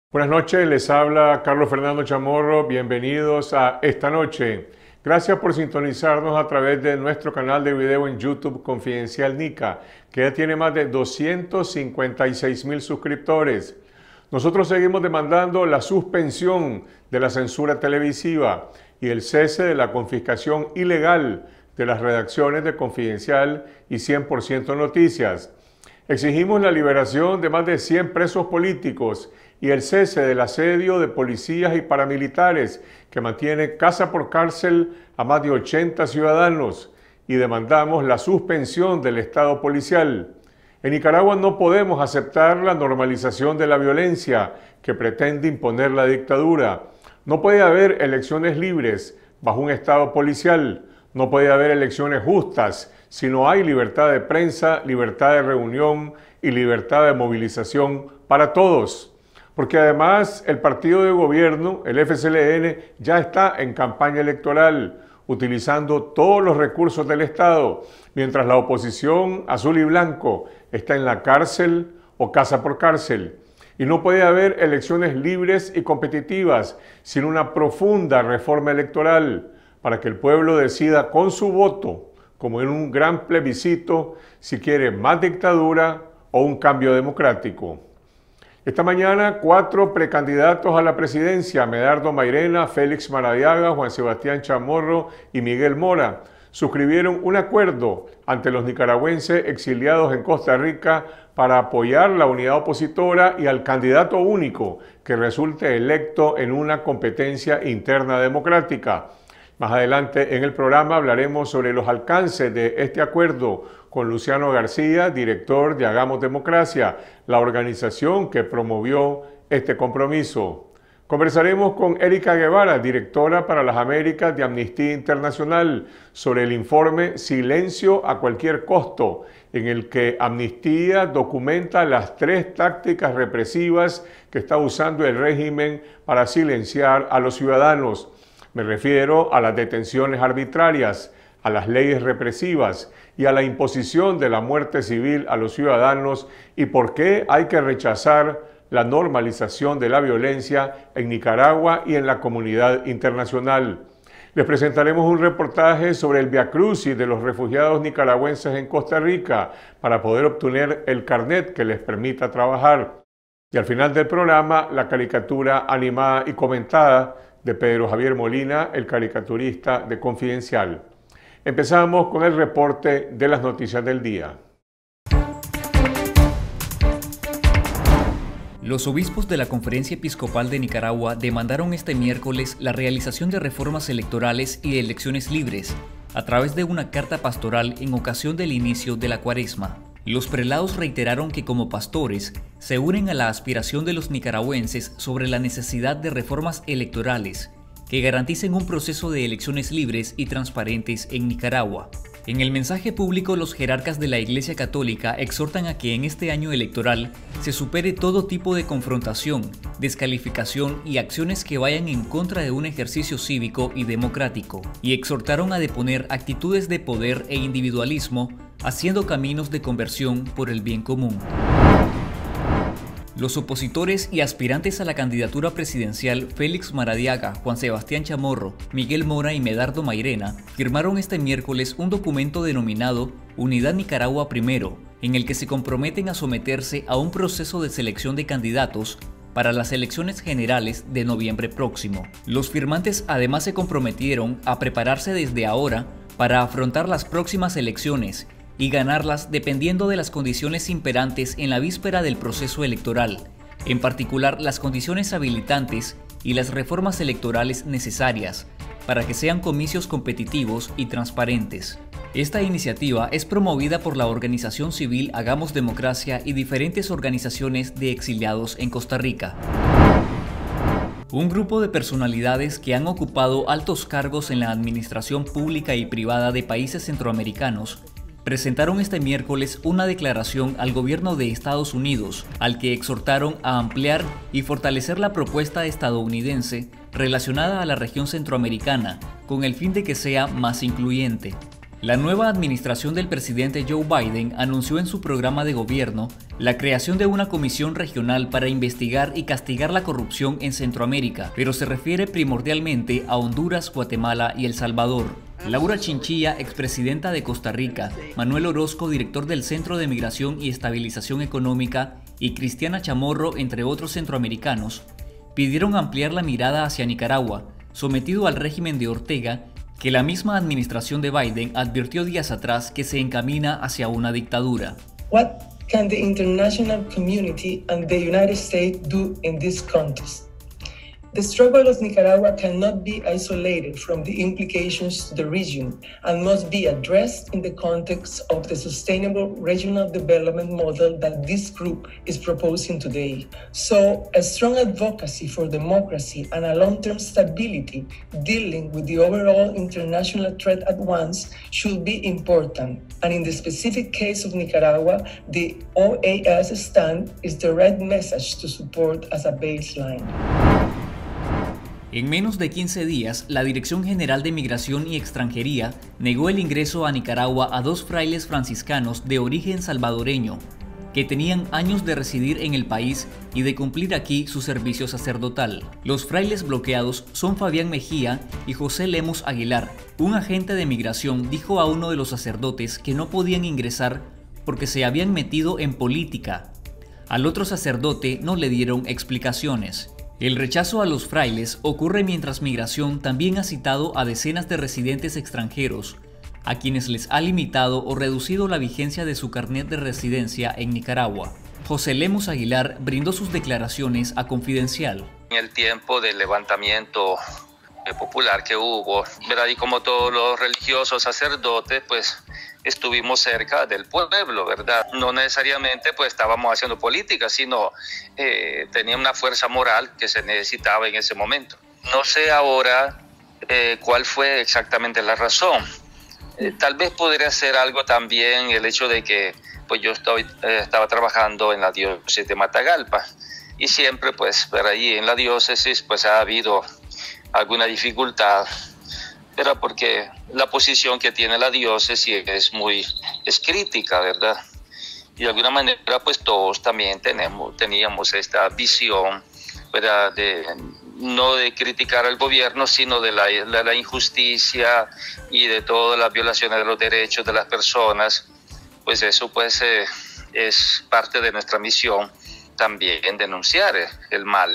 Buenas noches, les habla Carlos Fernando Chamorro, bienvenidos a Esta Noche. Gracias por sintonizarnos a través de nuestro canal de video en YouTube Confidencial Nica, que ya tiene más de 256,000 suscriptores. Nosotros seguimos demandando la suspensión de la censura televisiva y el cese de la confiscación ilegal de las redacciones de Confidencial y 100% Noticias. Exigimos la liberación de más de 100 presos políticos y el cese del asedio de policías y paramilitares que mantiene casa por cárcel a más de 80 ciudadanos, y demandamos la suspensión del Estado policial. En Nicaragua no podemos aceptar la normalización de la violencia que pretende imponer la dictadura. No puede haber elecciones libres bajo un Estado policial. No puede haber elecciones justas si no hay libertad de prensa, libertad de reunión y libertad de movilización para todos. Porque además el partido de gobierno, el FCLN, ya está en campaña electoral, utilizando todos los recursos del Estado, mientras la oposición azul y blanco está en la cárcel o casa por cárcel. Y no puede haber elecciones libres y competitivas sin una profunda reforma electoral para que el pueblo decida con su voto, como en un gran plebiscito, si quiere más dictadura o un cambio democrático. Esta mañana, 4 precandidatos a la presidencia, Medardo Mairena, Félix Maradiaga, Juan Sebastián Chamorro y Miguel Mora, suscribieron un acuerdo ante los nicaragüenses exiliados en Costa Rica para apoyar la unidad opositora y al candidato único que resulte electo en una competencia interna democrática. Más adelante en el programa hablaremos sobre los alcances de este acuerdo con Luciano García, director de Hagamos Democracia, la organización que promovió este compromiso. Conversaremos con Erika Guevara, directora para las Américas de Amnistía Internacional, sobre el informe Silencio a cualquier costo, en el que Amnistía documenta las 3 tácticas represivas que está usando el régimen para silenciar a los ciudadanos. Me refiero a las detenciones arbitrarias, a las leyes represivas y a la imposición de la muerte civil a los ciudadanos, y por qué hay que rechazar la normalización de la violencia en Nicaragua y en la comunidad internacional. Les presentaremos un reportaje sobre el viacrucis de los refugiados nicaragüenses en Costa Rica para poder obtener el carnet que les permita trabajar. Y al final del programa, la caricatura animada y comentada de Pedro Javier Molina, el caricaturista de Confidencial. Empezamos con el reporte de las noticias del día. Los obispos de la Conferencia Episcopal de Nicaragua demandaron este miércoles la realización de reformas electorales y de elecciones libres a través de una carta pastoral en ocasión del inicio de la Cuaresma. Los prelados reiteraron que como pastores se unen a la aspiración de los nicaragüenses sobre la necesidad de reformas electorales que garanticen un proceso de elecciones libres y transparentes en Nicaragua. En el mensaje público, los jerarcas de la Iglesia Católica exhortan a que en este año electoral se supere todo tipo de confrontación, descalificación y acciones que vayan en contra de un ejercicio cívico y democrático, y exhortaron a deponer actitudes de poder e individualismo, haciendo caminos de conversión por el bien común. Los opositores y aspirantes a la candidatura presidencial Félix Maradiaga, Juan Sebastián Chamorro, Miguel Mora y Medardo Mairena firmaron este miércoles un documento denominado Unidad Nicaragua Primero, en el que se comprometen a someterse a un proceso de selección de candidatos para las elecciones generales de noviembre próximo. Los firmantes además se comprometieron a prepararse desde ahora para afrontar las próximas elecciones y ganarlas dependiendo de las condiciones imperantes en la víspera del proceso electoral, en particular las condiciones habilitantes y las reformas electorales necesarias para que sean comicios competitivos y transparentes. Esta iniciativa es promovida por la organización civil Hagamos Democracia y diferentes organizaciones de exiliados en Costa Rica. Un grupo de personalidades que han ocupado altos cargos en la administración pública y privada de países centroamericanos presentaron este miércoles una declaración al gobierno de Estados Unidos, al que exhortaron a ampliar y fortalecer la propuesta estadounidense relacionada a la región centroamericana, con el fin de que sea más incluyente. La nueva administración del presidente Joe Biden anunció en su programa de gobierno la creación de una comisión regional para investigar y castigar la corrupción en Centroamérica, pero se refiere primordialmente a Honduras, Guatemala y El Salvador. Laura Chinchilla, expresidenta de Costa Rica, Manuel Orozco, director del Centro de Migración y Estabilización Económica, y Cristiana Chamorro, entre otros centroamericanos, pidieron ampliar la mirada hacia Nicaragua, sometido al régimen de Ortega, que la misma administración de Biden advirtió días atrás que se encamina hacia una dictadura. What can the international community and the United States do in this context? The struggle of Nicaragua cannot be isolated from the implications to the region and must be addressed in the context of the sustainable regional development model that this group is proposing today. So, a strong advocacy for democracy and a long-term stability dealing with the overall international threat at once should be important. And in the specific case of Nicaragua, the OAS stand is the right message to support as a baseline. En menos de 15 días, la Dirección General de Migración y Extranjería negó el ingreso a Nicaragua a 2 frailes franciscanos de origen salvadoreño, que tenían años de residir en el país y de cumplir aquí su servicio sacerdotal. Los frailes bloqueados son Fabián Mejía y José Lemus Aguilar. Un agente de migración dijo a uno de los sacerdotes que no podían ingresar porque se habían metido en política. Al otro sacerdote no le dieron explicaciones. El rechazo a los frailes ocurre mientras Migración también ha citado a decenas de residentes extranjeros, a quienes les ha limitado o reducido la vigencia de su carnet de residencia en Nicaragua. José Lemus Aguilar brindó sus declaraciones a Confidencial. En el tiempo del levantamiento popular que hubo, ¿verdad? Y como todos los religiosos sacerdotes, pues estuvimos cerca del pueblo, ¿verdad? No necesariamente pues estábamos haciendo política, sino tenía una fuerza moral que se necesitaba en ese momento. No sé ahora cuál fue exactamente la razón. Tal vez podría ser algo también el hecho de que pues yo estaba trabajando en la diócesis de Matagalpa y siempre pues por ahí en la diócesis pues ha habido alguna dificultad, pero porque la posición que tiene la diócesis es crítica, ¿verdad? Y de alguna manera pues todos también teníamos esta visión, ¿verdad? No de criticar al gobierno, sino de la injusticia y de todas las violaciones de los derechos de las personas. Pues eso pues es parte de nuestra misión también, denunciar el mal.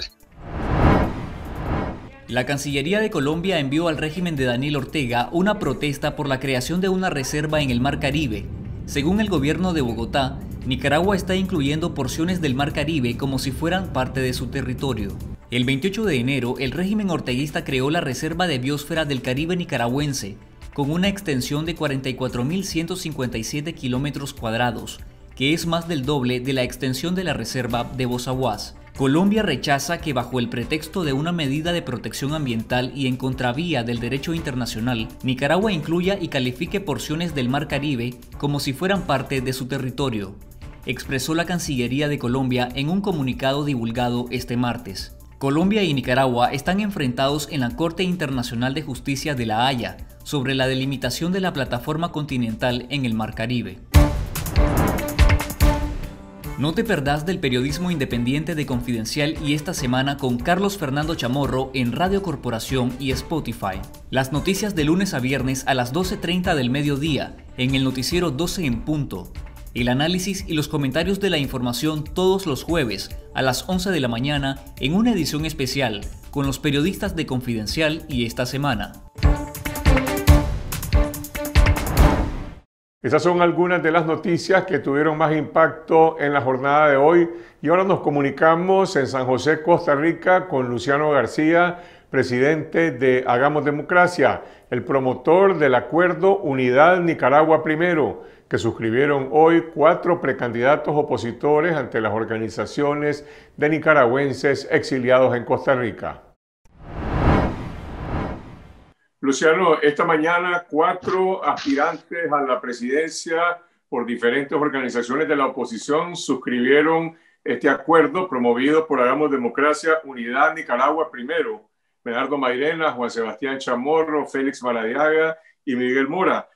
La Cancillería de Colombia envió al régimen de Daniel Ortega una protesta por la creación de una reserva en el Mar Caribe. Según el gobierno de Bogotá, Nicaragua está incluyendo porciones del Mar Caribe como si fueran parte de su territorio. El 28 de enero, el régimen orteguista creó la Reserva de Biosfera del Caribe Nicaragüense, con una extensión de 44.157 kilómetros cuadrados, que es más del doble de la extensión de la Reserva de Bozaguas. Colombia rechaza que bajo el pretexto de una medida de protección ambiental y en contravía del derecho internacional, Nicaragua incluya y califique porciones del Mar Caribe como si fueran parte de su territorio, expresó la Cancillería de Colombia en un comunicado divulgado este martes. Colombia y Nicaragua están enfrentados en la Corte Internacional de Justicia de La Haya sobre la delimitación de la plataforma continental en el Mar Caribe. No te perdás del periodismo independiente de Confidencial y esta semana con Carlos Fernando Chamorro en Radio Corporación y Spotify. Las noticias de lunes a viernes a las 12:30 del mediodía en el noticiero 12 en punto. El análisis y los comentarios de la información todos los jueves a las 11 de la mañana en una edición especial con los periodistas de Confidencial y esta semana. Esas son algunas de las noticias que tuvieron más impacto en la jornada de hoy y ahora nos comunicamos en San José, Costa Rica, con Luciano García, presidente de Hagamos Democracia, el promotor del acuerdo Unidad Nicaragua Primero, que suscribieron hoy 4 precandidatos opositores ante las organizaciones de nicaragüenses exiliados en Costa Rica. Luciano, esta mañana 4 aspirantes a la presidencia por diferentes organizaciones de la oposición suscribieron este acuerdo promovido por Hagamos Democracia, Unidad Nicaragua Primero. Medardo Mairena, Juan Sebastián Chamorro, Félix Maradiaga y Miguel Mora.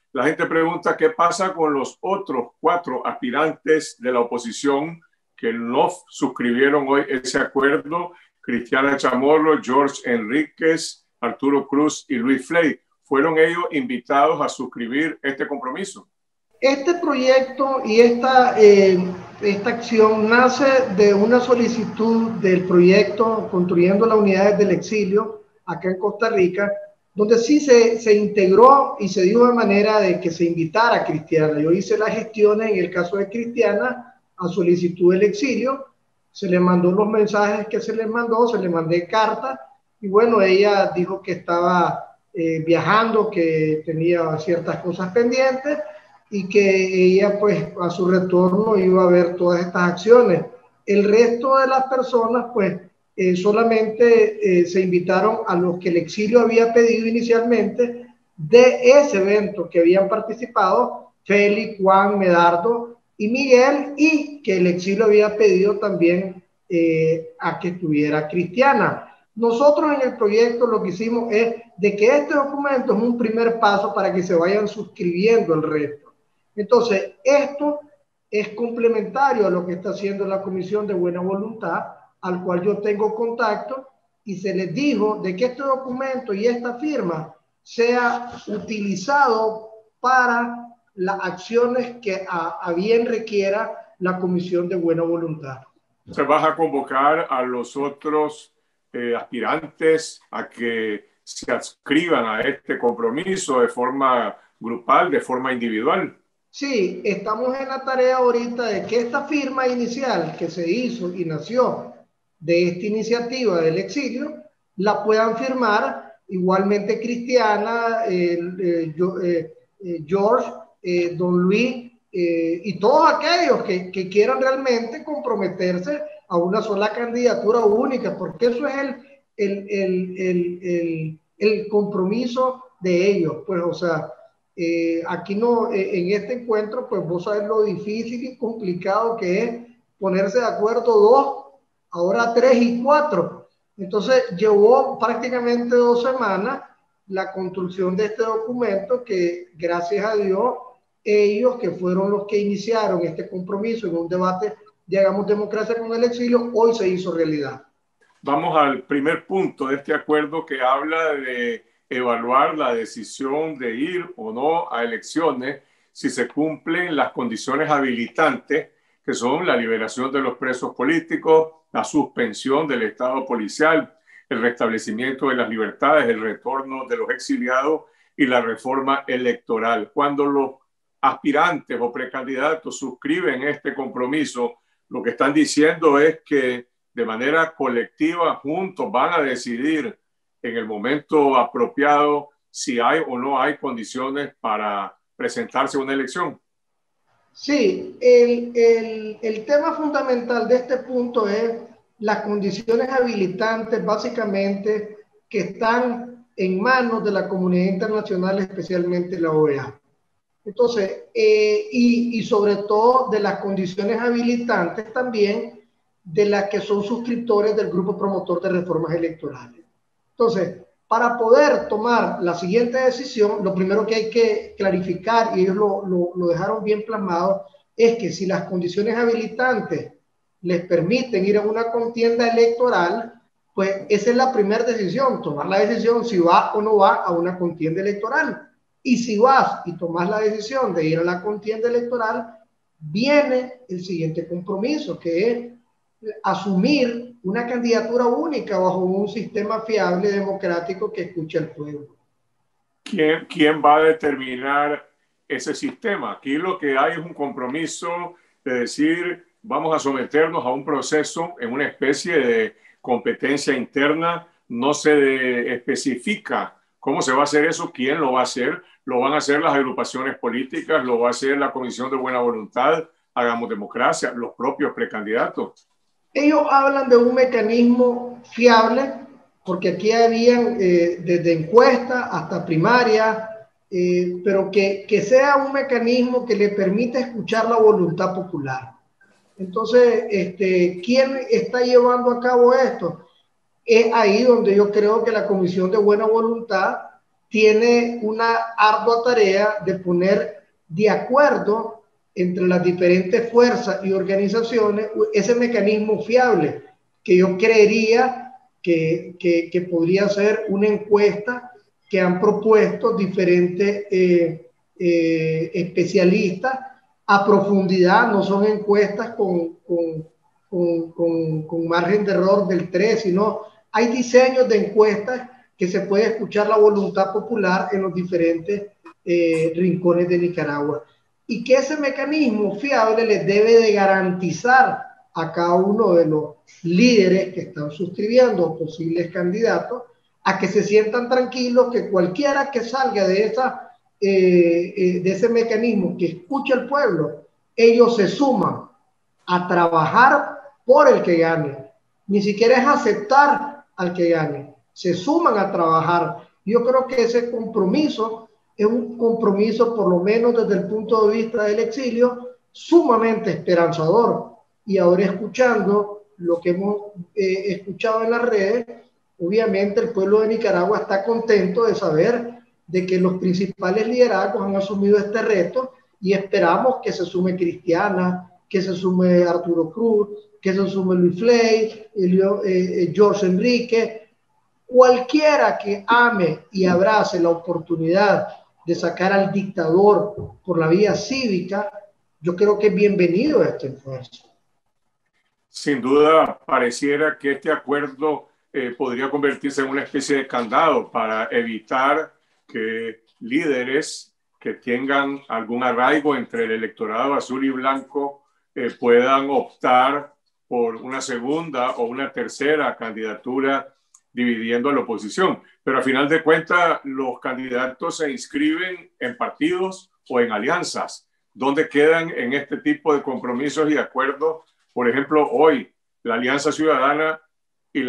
La gente pregunta qué pasa con los otros 4 aspirantes de la oposición que no suscribieron hoy ese acuerdo: Cristiana Chamorro, George Enríquez, Arturo Cruz y Luis Flay. ¿Fueron ellos invitados a suscribir este compromiso? Este proyecto y esta acción nace de una solicitud del proyecto Construyendo las Unidades del Exilio acá en Costa Rica, donde sí se integró y se dio de manera de que se invitara a Cristiana. Yo hice las gestiones en el caso de Cristiana a solicitud del exilio, se le mandó los mensajes que se les mandó, se le mandé cartas y bueno, ella dijo que estaba viajando, que tenía ciertas cosas pendientes y que ella pues a su retorno iba a ver todas estas acciones. El resto de las personas pues solamente se invitaron a los que el exilio había pedido inicialmente de ese evento que habían participado, Félix, Juan, Medardo y Miguel, y que el exilio había pedido también a que estuviera Cristiana. Nosotros en el proyecto lo que hicimos es de que este documento es un primer paso para que se vayan suscribiendo el resto. Entonces, esto es complementario a lo que está haciendo la Comisión de Buena Voluntad, al cual yo tengo contacto, y se les dijo de que este documento y esta firma sea utilizado para las acciones que a bien requiera la Comisión de Buena Voluntad. ¿Se va a convocar a los otros aspirantes a que se adscriban a este compromiso de forma grupal, de forma individual? Sí, estamos en la tarea ahorita de que esta firma inicial que se hizo y nació de esta iniciativa del exilio, la puedan firmar igualmente Cristiana, George, Don Luis y todos aquellos que quieran realmente comprometerse a una sola candidatura única, porque eso es el compromiso de ellos. Pues, o sea, aquí no, en este encuentro, pues vos sabés lo difícil y complicado que es ponerse de acuerdo 2, ahora 3 y 4. Entonces llevó prácticamente 2 semanas la construcción de este documento que, gracias a Dios, ellos que fueron los que iniciaron este compromiso en un debate de Hagamos Democracia con el Exilio, hoy se hizo realidad. Vamos al primer punto de este acuerdo que habla de evaluar la decisión de ir o no a elecciones si se cumplen las condiciones habilitantes, que son la liberación de los presos políticos, la suspensión del estado policial, el restablecimiento de las libertades, el retorno de los exiliados y la reforma electoral. Cuando los aspirantes o precandidatos suscriben este compromiso, lo que están diciendo es que de manera colectiva, juntos, van a decidir en el momento apropiado si hay o no hay condiciones para presentarse a una elección. Sí, el tema fundamental de este punto es las condiciones habilitantes, básicamente, que están en manos de la comunidad internacional, especialmente la OEA. Entonces, y sobre todo de las condiciones habilitantes también de las que son suscriptores del grupo promotor de reformas electorales. Entonces, para poder tomar la siguiente decisión, lo primero que hay que clarificar, y ellos lo dejaron bien plasmado, es que si las condiciones habilitantes les permiten ir a una contienda electoral, pues esa es la primera decisión, tomar la decisión si va o no va a una contienda electoral. Y si vas y tomas la decisión de ir a la contienda electoral, viene el siguiente compromiso, que es asumir una candidatura única bajo un sistema fiable, democrático, que escuche al pueblo. ¿Quién va a determinar ese sistema? Aquí lo que hay es un compromiso de decir, vamos a someternos a un proceso en una especie de competencia interna. No se especifica cómo se va a hacer eso, quién lo va a hacer. Lo van a hacer las agrupaciones políticas, lo va a hacer la Comisión de Buena Voluntad, Hagamos Democracia, los propios precandidatos. Ellos hablan de un mecanismo fiable, porque aquí habían desde encuestas hasta primaria, pero que sea un mecanismo que le permita escuchar la voluntad popular. Entonces, ¿quién está llevando a cabo esto? Es ahí donde yo creo que la Comisión de Buena Voluntad tiene una ardua tarea de poner de acuerdo entre las diferentes fuerzas y organizaciones ese mecanismo fiable que yo creería que podría ser una encuesta que han propuesto diferentes especialistas a profundidad. No son encuestas con margen de error del 3, sino hay diseños de encuestas que se puede escuchar la voluntad popular en los diferentes rincones de Nicaragua, y que ese mecanismo fiable les debe de garantizar a cada uno de los líderes que están suscribiendo posibles candidatos a que se sientan tranquilos, que cualquiera que salga de ese mecanismo, que escuche al pueblo, ellos se suman a trabajar por el que gane. Ni siquiera es aceptar al que gane, se suman a trabajar. Yo creo que ese compromiso es un compromiso, por lo menos desde el punto de vista del exilio, sumamente esperanzador. Y ahora, escuchando lo que hemos escuchado en las redes, obviamente el pueblo de Nicaragua está contento de saber de que los principales liderazgos han asumido este reto, y esperamos que se sume Cristiana, que se sume Arturo Cruz, que se sume Luis Flay, George Enrique, cualquiera que ame y abrace la oportunidad de sacar al dictador por la vía cívica. Yo creo que es bienvenido a este esfuerzo. Sin duda, pareciera que este acuerdo podría convertirse en una especie de candado para evitar que líderes que tengan algún arraigo entre el electorado azul y blanco puedan optar por una segunda o una tercera candidatura, dividiendo a la oposición. Pero a final de cuentas, los candidatos se inscriben en partidos o en alianzas. ¿Dónde quedan en este tipo de compromisos y acuerdos? Por ejemplo, hoy la Alianza Ciudadana y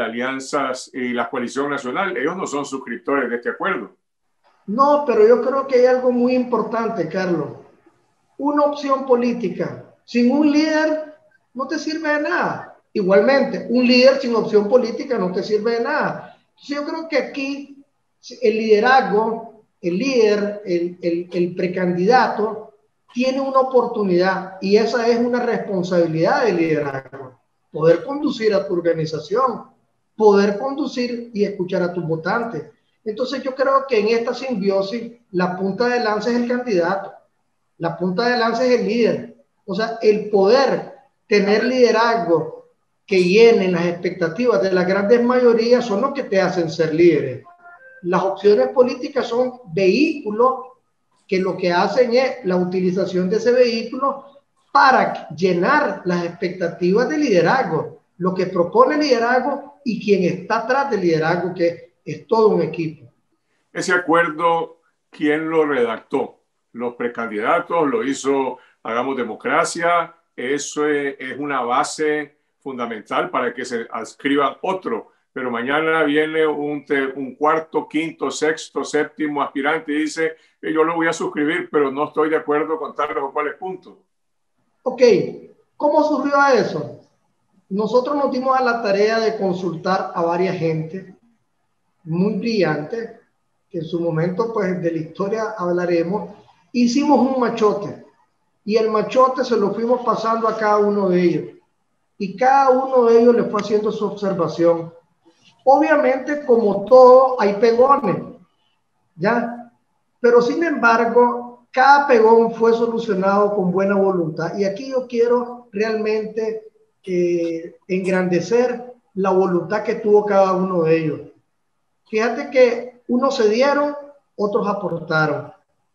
la Coalición Nacional, ellos no son suscriptores de este acuerdo. No, pero yo creo que hay algo muy importante, Carlos. Una opción política sin un líder no te sirve de nada. Igualmente, un líder sin opción política no te sirve de nada. Entonces, yo creo que aquí el liderazgo, el líder, el precandidato, tiene una oportunidad, y esa es una responsabilidad del liderazgo: poder conducir a tu organización, poder conducir y escuchar a tus votantes. Entonces yo creo que en esta simbiosis la punta de lanza es el candidato, la punta de lanza es el líder. O sea, el poder tener liderazgo que llenen las expectativas de las grandes mayorías son los que te hacen ser líderes. Las opciones políticas son vehículos que lo que hacen es la utilización de ese vehículo para llenar las expectativas de liderazgo, lo que propone el liderazgo y quien está atrás del liderazgo, que es todo un equipo. Ese acuerdo, ¿quién lo redactó? ¿Los precandidatos? ¿Lo hizo Hagamos Democracia? Eso es una base fundamental para que se adscriban otros. Pero mañana viene un cuarto, quinto, sexto, séptimo aspirante y dice: yo lo voy a suscribir, pero no estoy de acuerdo con tales o cuales puntos. Ok, ¿cómo surgió eso? Nosotros nos dimos a la tarea de consultar a varias gente muy brillante, que en su momento, pues, de la historia hablaremos. Hicimos un machote, y el machote se lo fuimos pasando a cada uno de ellos, y cada uno de ellos le fue haciendo su observación. Obviamente, como todo, hay pegones, ¿ya? Pero sin embargo, cada pegón fue solucionado con buena voluntad. Y aquí yo quiero realmente engrandecer la voluntad que tuvo cada uno de ellos. Fíjate que unos cedieron, otros aportaron.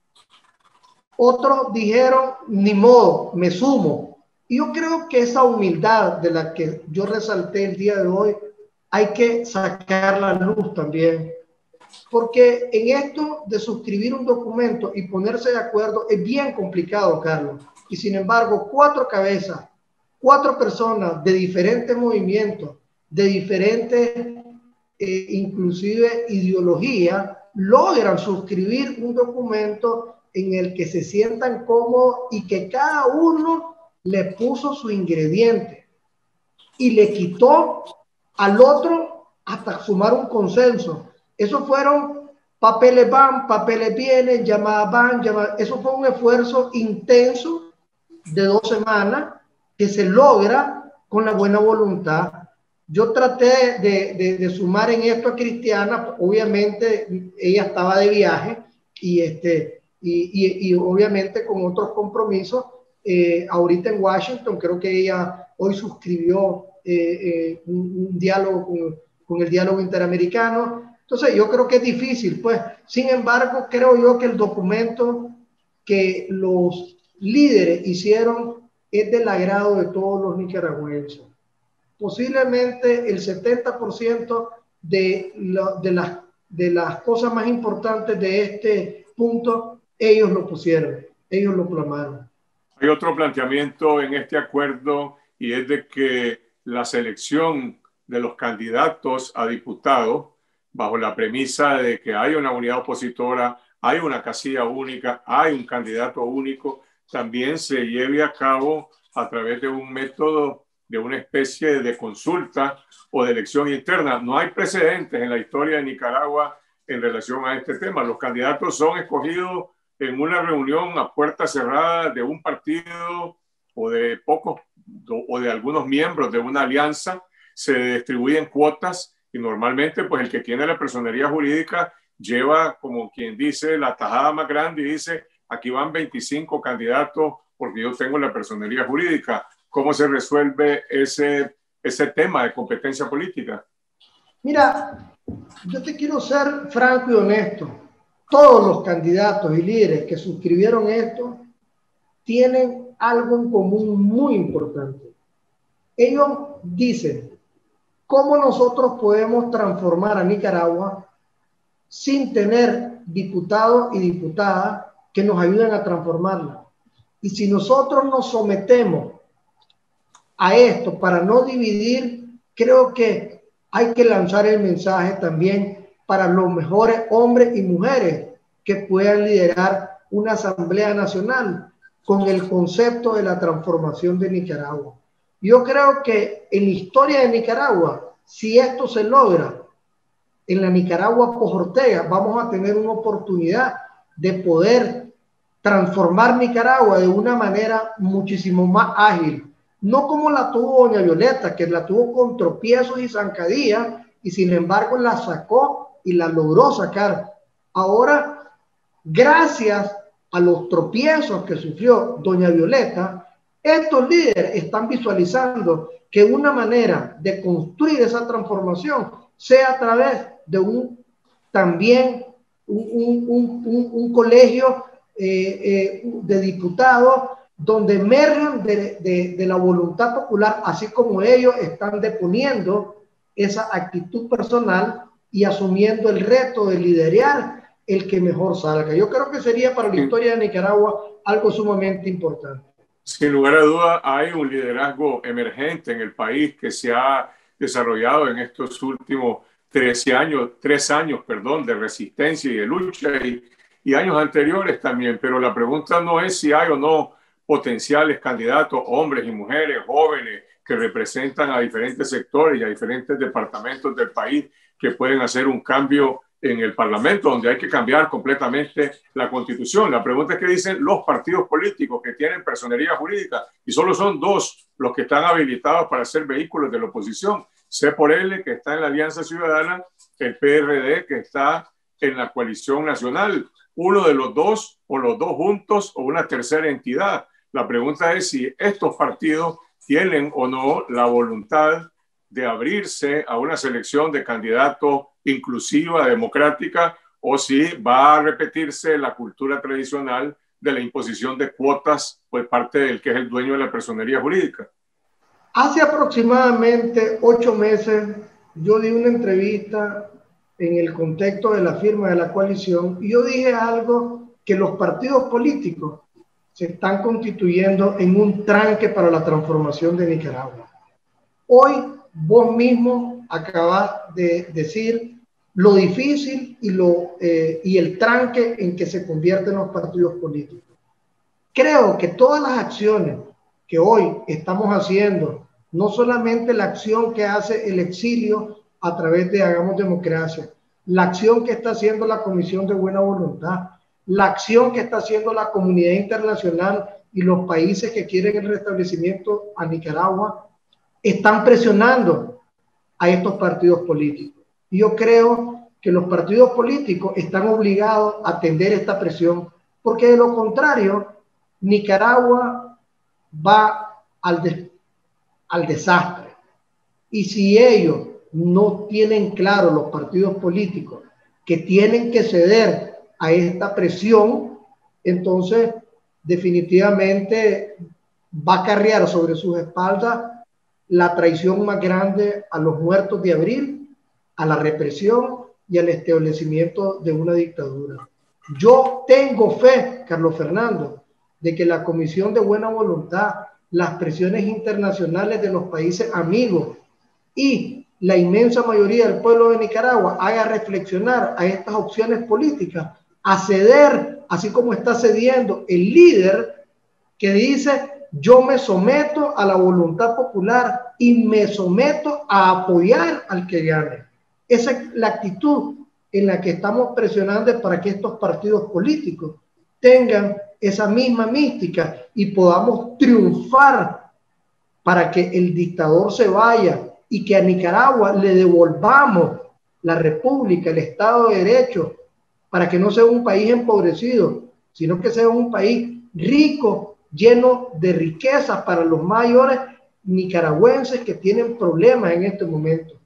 Otros dijeron: ni modo, me sumo. Y yo creo que esa humildad de la que yo resalté el día de hoy, hay que sacar la luz también, porque en esto de suscribir un documento y ponerse de acuerdo es bien complicado, Carlos. Y sin embargo, 4 cabezas, 4 personas de diferentes movimientos, de diferentes, inclusive ideología, logran suscribir un documento en el que se sientan cómodos y que cada uno le puso su ingrediente y le quitó al otro hasta sumar un consenso. Esos fueron papeles van, papeles vienen, llamadas van, llamadas. Eso fue un esfuerzo intenso de 2 semanas que se logra con la buena voluntad. Yo traté de sumar en esto a Cristiana, obviamente ella estaba de viaje y obviamente con otros compromisos. Ahorita en Washington, creo que ella hoy suscribió un diálogo con el diálogo interamericano. Entonces yo creo que es difícil, pues. Sin embargo, creo yo que el documento que los líderes hicieron es del agrado de todos los nicaragüenses. Posiblemente el 70% de las cosas más importantes de este punto, ellos lo pusieron, ellos lo plasmaron. Hay otro planteamiento en este acuerdo y es de que la selección de los candidatos a diputados, bajo la premisa de que hay una unidad opositora, hay una casilla única, hay un candidato único, también se lleve a cabo a través de un método de una especie de consulta o de elección interna. No hay precedentes en la historia de Nicaragua en relación a este tema. Los candidatos son escogidos en una reunión a puerta cerrada de un partido o de pocos o de algunos miembros de una alianza. Se distribuyen cuotas y normalmente pues el que tiene la personería jurídica lleva, como quien dice, la tajada más grande y dice: aquí van 25 candidatos porque yo tengo la personería jurídica. ¿Cómo se resuelve ese tema de competencia política? Mira, yo te quiero ser franco y honesto. Todos los candidatos y líderes que suscribieron esto tienen algo en común muy importante. Ellos dicen: ¿cómo nosotros podemos transformar a Nicaragua sin tener diputados y diputadas que nos ayuden a transformarla? Y si nosotros nos sometemos a esto para no dividir, creo que hay que lanzar el mensaje también para los mejores hombres y mujeres que puedan liderar una Asamblea Nacional con el concepto de la transformación de Nicaragua. Yo creo que en la historia de Nicaragua, si esto se logra, en la Nicaragua post-Ortega, vamos a tener una oportunidad de poder transformar Nicaragua de una manera muchísimo más ágil. No como la tuvo doña Violeta, que la tuvo con tropiezos y zancadillas, y sin embargo la sacó y la logró sacar. Ahora, gracias a los tropiezos que sufrió doña Violeta, estos líderes están visualizando que una manera de construir esa transformación sea a través de un colegio de diputados donde emergen de la voluntad popular, así como ellos están deponiendo esa actitud personal y asumiendo el reto de liderar el que mejor salga. Yo creo que sería para la historia de Nicaragua algo sumamente importante. Sin lugar a duda, hay un liderazgo emergente en el país que se ha desarrollado en estos últimos 3 años de resistencia y de lucha y años anteriores también. Pero la pregunta no es si hay o no potenciales candidatos, hombres y mujeres, jóvenes, que representan a diferentes sectores y a diferentes departamentos del país que pueden hacer un cambio en el Parlamento, donde hay que cambiar completamente la Constitución. La pregunta es qué dicen los partidos políticos que tienen personería jurídica, y solo son 2 los que están habilitados para ser vehículos de la oposición. C por L, que está en la Alianza Ciudadana, el PRD, que está en la Coalición Nacional. Uno de los 2, o los 2 juntos, o una tercera entidad. La pregunta es si estos partidos tienen o no la voluntad de abrirse a una selección de candidatos inclusiva, democrática, o si va a repetirse la cultura tradicional de la imposición de cuotas por parte del que es el dueño de la personería jurídica. Hace aproximadamente 8 meses yo di una entrevista en el contexto de la firma de la coalición y yo dije algo, que los partidos políticos se están constituyendo en un tranque para la transformación de Nicaragua. Hoy vos mismo acabas de decir lo difícil y el tranque en que se convierten los partidos políticos. Creo que todas las acciones que hoy estamos haciendo, no solamente la acción que hace el exilio a través de Hagamos Democracia, la acción que está haciendo la Comisión de Buena Voluntad, la acción que está haciendo la comunidad internacional y los países que quieren el restablecimiento a Nicaragua, están presionando a estos partidos políticos. Y yo creo que los partidos políticos están obligados a atender esta presión, porque de lo contrario, Nicaragua va al desastre. Y si ellos no tienen claro, los partidos políticos, que tienen que ceder a esta presión, entonces definitivamente va a acarrear sobre sus espaldas la traición más grande a los muertos de abril, a la represión y al establecimiento de una dictadura. Yo tengo fe, Carlos Fernando, de que la Comisión de Buena Voluntad, las presiones internacionales de los países amigos y la inmensa mayoría del pueblo de Nicaragua haga reflexionar a estas opciones políticas, a ceder, así como está cediendo el líder que dice: yo me someto a la voluntad popular y me someto a apoyar al que gane. Esa es la actitud en la que estamos presionando para que estos partidos políticos tengan esa misma mística y podamos triunfar para que el dictador se vaya y que a Nicaragua le devolvamos la república, el Estado de Derecho, para que no sea un país empobrecido, sino que sea un país rico, lleno de riquezas para los mayores nicaragüenses que tienen problemas en este momento.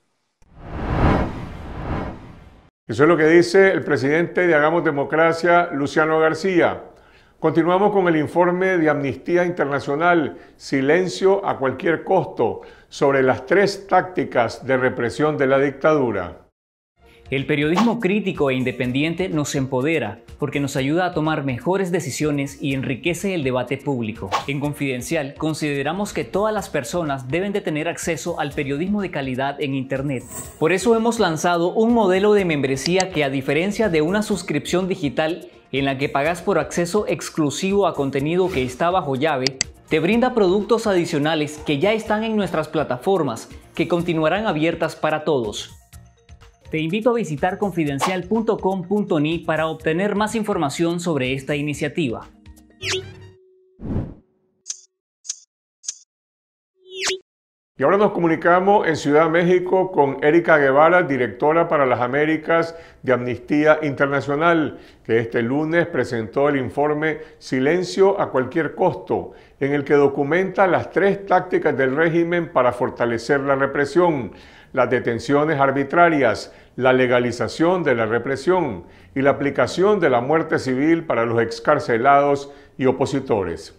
Eso es lo que dice el presidente de Hagamos Democracia, Luciano García. Continuamos con el informe de Amnistía Internacional, Silencio a cualquier costo, sobre las 3 tácticas de represión de la dictadura. El periodismo crítico e independiente nos empodera porque nos ayuda a tomar mejores decisiones y enriquece el debate público. En Confidencial consideramos que todas las personas deben de tener acceso al periodismo de calidad en Internet. Por eso hemos lanzado un modelo de membresía que, a diferencia de una suscripción digital en la que pagas por acceso exclusivo a contenido que está bajo llave, te brinda productos adicionales que ya están en nuestras plataformas, que continuarán abiertas para todos. Te invito a visitar confidencial.com.ni para obtener más información sobre esta iniciativa. Y ahora nos comunicamos en Ciudad de México con Erika Guevara, directora para las Américas de Amnistía Internacional, que este lunes presentó el informe Silencio a cualquier costo, en el que documenta las 3 tácticas del régimen para fortalecer la represión: las detenciones arbitrarias, la legalización de la represión y la aplicación de la muerte civil para los excarcelados y opositores.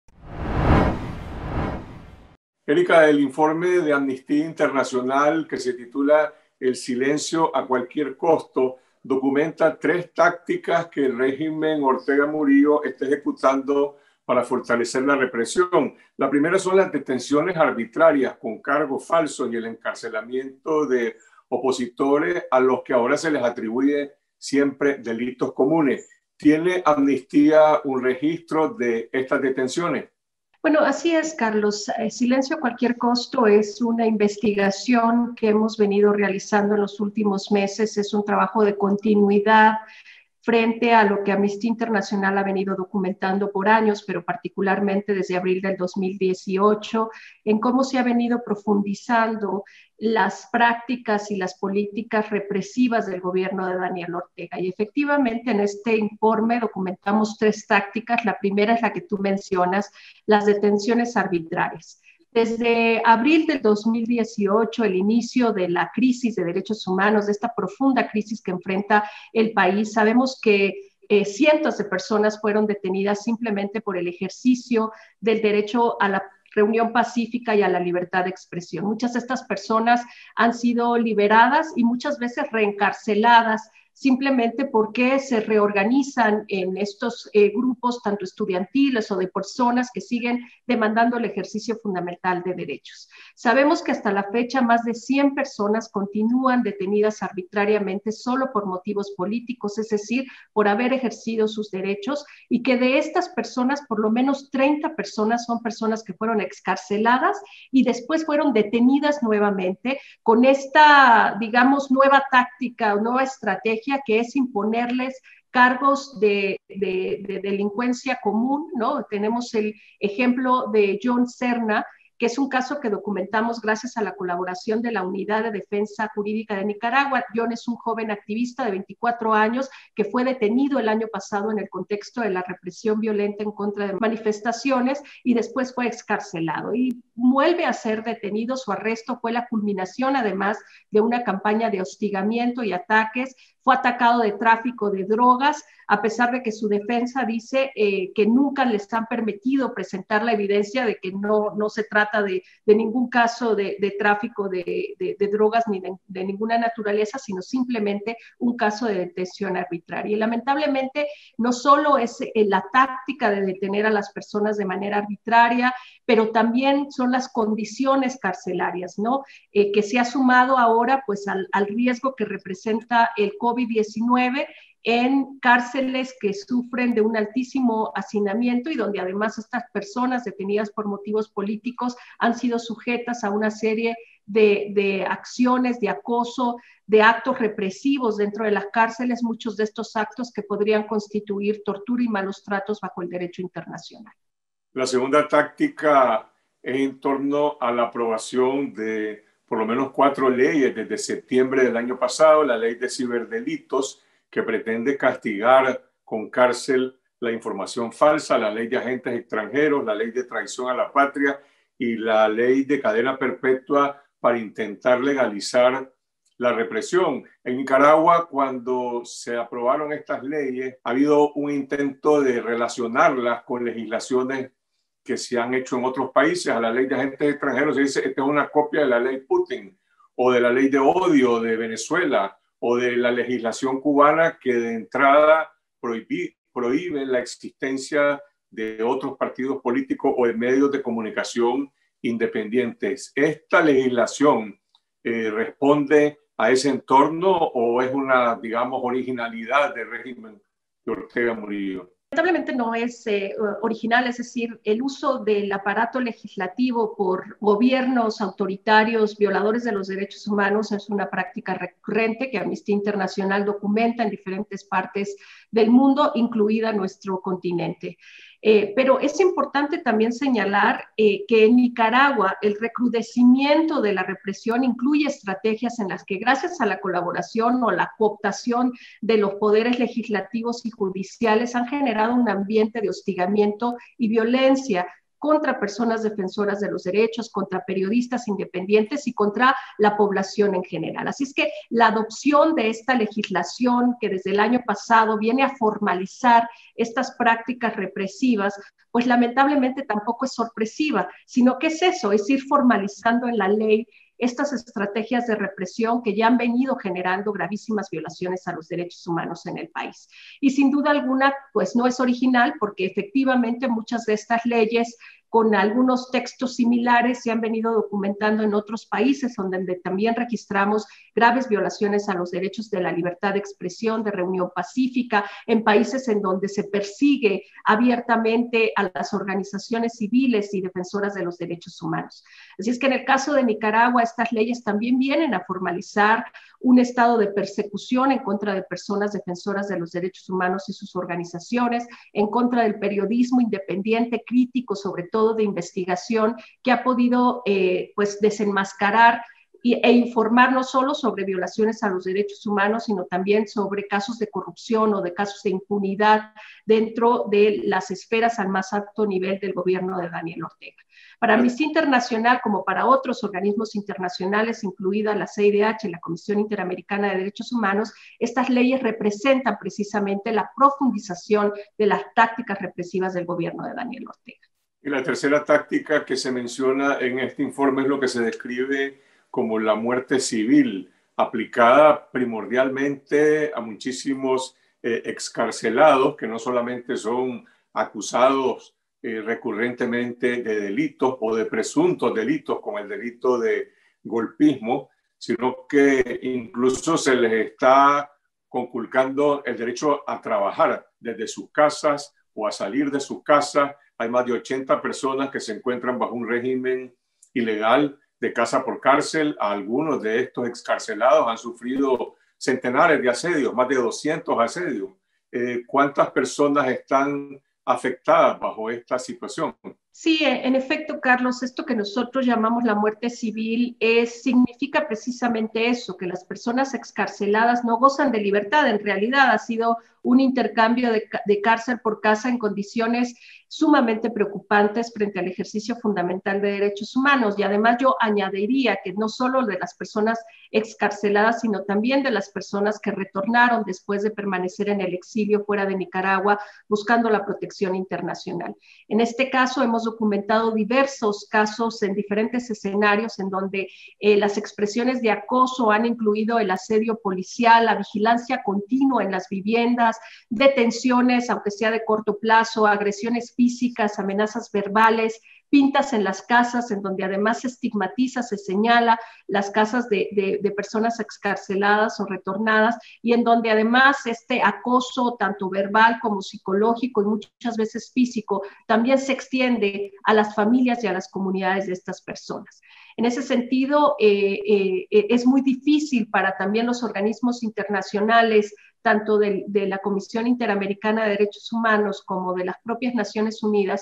Erika, el informe de Amnistía Internacional, que se titula El silencio a cualquier costo, documenta 3 tácticas que el régimen Ortega Murillo está ejecutando para fortalecer la represión. La primera son las detenciones arbitrarias con cargos falsos y el encarcelamiento de opositores a los que ahora se les atribuye siempre delitos comunes. ¿Tiene Amnistía un registro de estas detenciones? Bueno, así es, Carlos. Silencio a cualquier costo es una investigación que hemos venido realizando en los últimos meses. Es un trabajo de continuidad frente a lo que Amnistía Internacional ha venido documentando por años, pero particularmente desde abril del 2018, en cómo se ha venido profundizando las prácticas y las políticas represivas del gobierno de Daniel Ortega. Y efectivamente en este informe documentamos 3 tácticas. La primera es la que tú mencionas, las detenciones arbitrarias. Desde abril del 2018, el inicio de la crisis de derechos humanos, de esta profunda crisis que enfrenta el país, sabemos que cientos de personas fueron detenidas simplemente por el ejercicio del derecho a la reunión pacífica y a la libertad de expresión. Muchas de estas personas han sido liberadas y muchas veces reencarceladas simplemente porque se reorganizan en estos grupos, tanto estudiantiles o de personas que siguen demandando el ejercicio fundamental de derechos. Sabemos que hasta la fecha más de 100 personas continúan detenidas arbitrariamente solo por motivos políticos, es decir, por haber ejercido sus derechos, y que de estas personas, por lo menos 30 personas son personas que fueron excarceladas y después fueron detenidas nuevamente con esta, digamos, nueva táctica o nueva estrategia que es imponerles cargos de delincuencia común, ¿no? Tenemos el ejemplo de John Serna, que es un caso que documentamos gracias a la colaboración de la Unidad de Defensa Jurídica de Nicaragua. John es un joven activista de 24 años que fue detenido el año pasado en el contexto de la represión violenta en contra de manifestaciones y después fue excarcelado y vuelve a ser detenido. Su arresto fue la culminación, además, de una campaña de hostigamiento y ataques. Fue atacado de tráfico de drogas, a pesar de que su defensa dice que nunca les han permitido presentar la evidencia de que no se trata de ningún caso de tráfico de drogas ni de ninguna naturaleza, sino simplemente un caso de detención arbitraria. Y lamentablemente no solo es la táctica de detener a las personas de manera arbitraria, pero también son las condiciones carcelarias, ¿no? Que se ha sumado ahora pues al riesgo que representa el COVID-19 en cárceles que sufren de un altísimo hacinamiento y donde además estas personas detenidas por motivos políticos han sido sujetas a una serie de acciones, de acoso, de actos represivos dentro de las cárceles, muchos de estos actos que podrían constituir tortura y malos tratos bajo el derecho internacional. La segunda táctica es en torno a la aprobación de por lo menos 4 leyes desde septiembre del año pasado, la ley de ciberdelitos, que pretende castigar con cárcel la información falsa, la ley de agentes extranjeros, la ley de traición a la patria y la ley de cadena perpetua para intentar legalizar la represión. En Nicaragua, cuando se aprobaron estas leyes, ha habido un intento de relacionarlas con legislaciones que se han hecho en otros países. A la ley de agentes extranjeros se dice, esta es una copia de la ley Putin, o de la ley de odio de Venezuela, o de la legislación cubana que de entrada prohíbe la existencia de otros partidos políticos o de medios de comunicación independientes. ¿Esta legislación responde a ese entorno o es una, digamos, originalidad del régimen de Ortega Murillo? Lamentablemente no es original, es decir, el uso del aparato legislativo por gobiernos autoritarios, violadores de los derechos humanos, es una práctica recurrente que Amnistía Internacional documenta en diferentes partes del mundo, incluida nuestro continente. Pero es importante también señalar que en Nicaragua el recrudecimiento de la represión incluye estrategias en las que, gracias a la colaboración o la cooptación de los poderes legislativos y judiciales, han generado un ambiente de hostigamiento y violencia contra personas defensoras de los derechos, contra periodistas independientes y contra la población en general. Así es que la adopción de esta legislación que desde el año pasado viene a formalizar estas prácticas represivas, pues lamentablemente tampoco es sorpresiva, sino que es eso, es ir formalizando en la ley estas estrategias de represión que ya han venido generando gravísimas violaciones a los derechos humanos en el país. Y sin duda alguna, pues no es original porque efectivamente muchas de estas leyes con algunos textos similares se han venido documentando en otros países donde también registramos graves violaciones a los derechos de la libertad de expresión, de reunión pacífica, en países en donde se persigue abiertamente a las organizaciones civiles y defensoras de los derechos humanos. Así es que en el caso de Nicaragua, estas leyes también vienen a formalizar un estado de persecución en contra de personas defensoras de los derechos humanos y sus organizaciones, en contra del periodismo independiente, crítico, sobre todo de investigación, que ha podido pues desenmascarar e informar no solo sobre violaciones a los derechos humanos, sino también sobre casos de corrupción o de casos de impunidad dentro de las esferas al más alto nivel del gobierno de Daniel Ortega. Para Amnistía Internacional, como para otros organismos internacionales, incluida la CIDH, la Comisión Interamericana de Derechos Humanos, estas leyes representan precisamente la profundización de las tácticas represivas del gobierno de Daniel Ortega. Y la tercera táctica que se menciona en este informe es lo que se describe como la muerte civil, aplicada primordialmente a muchísimos excarcelados que no solamente son acusados recurrentemente de delitos o de presuntos delitos, como el delito de golpismo, sino que incluso se les está conculcando el derecho a trabajar desde sus casas o a salir de sus casas. Hay más de 80 personas que se encuentran bajo un régimen ilegal de casa por cárcel. Algunos de estos excarcelados han sufrido centenares de asedios, más de 200 asedios. ¿Cuántas personas están afectadas bajo esta situación? Sí, en efecto, Carlos, esto que nosotros llamamos la muerte civil significa precisamente eso, que las personas excarceladas no gozan de libertad. En realidad ha sido un intercambio de cárcel por casa en condiciones sumamente preocupantes frente al ejercicio fundamental de derechos humanos. Y además yo añadiría que no solo de las personas excarceladas, sino también de las personas que retornaron después de permanecer en el exilio fuera de Nicaragua buscando la protección internacional. En este caso hemos documentado diversos casos en diferentes escenarios en donde las expresiones de acoso han incluido el asedio policial, la vigilancia continua en las viviendas, detenciones, aunque sea de corto plazo, agresiones físicas, amenazas verbales, pintas en las casas, en donde además se estigmatiza, se señala las casas de personas excarceladas o retornadas, y en donde además este acoso, tanto verbal como psicológico y muchas veces físico, también se extiende a las familias y a las comunidades de estas personas. En ese sentido, es muy difícil para también los organismos internacionales, tanto de la Comisión Interamericana de Derechos Humanos como de las propias Naciones Unidas,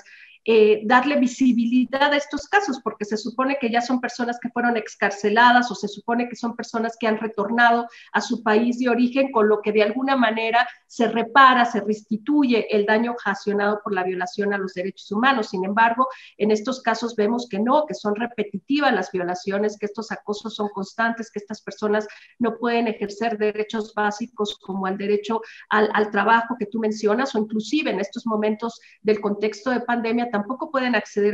darle visibilidad a estos casos, porque se supone que ya son personas que fueron excarceladas o se supone que son personas que han retornado a su país de origen, con lo que de alguna manera se repara, se restituye el daño ocasionado por la violación a los derechos humanos. Sin embargo, en estos casos vemos que no, que son repetitivas las violaciones, que estos acosos son constantes, que estas personas no pueden ejercer derechos básicos como el derecho al trabajo que tú mencionas, o inclusive en estos momentos del contexto de pandemia tampoco pueden acceder